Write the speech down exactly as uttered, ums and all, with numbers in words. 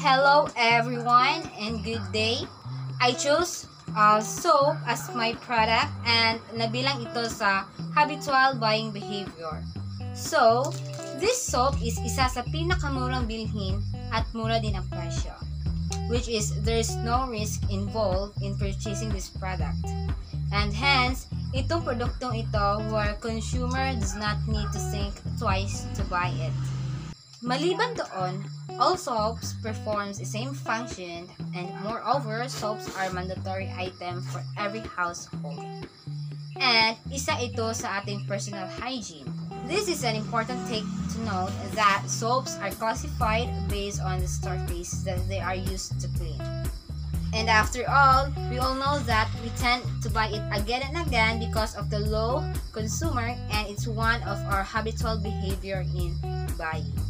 Hello everyone and good day. I chose uh, soap as my product and nabilang ito sa habitual buying behavior. So, this soap is isa sa pinakamurang bilhin at mura din ang presyo, which is there's no risk involved in purchasing this product. And hence, itong produktong ito where consumer does not need to think twice to buy it. Maliban doon, all soaps performs the same function and moreover, soaps are mandatory item for every household. And isa ito sa ating personal hygiene. This is an important take to note that soaps are classified based on the surface that they are used to clean. And after all, we all know that we tend to buy it again and again because of the low consumer and it's one of our habitual behavior in buying.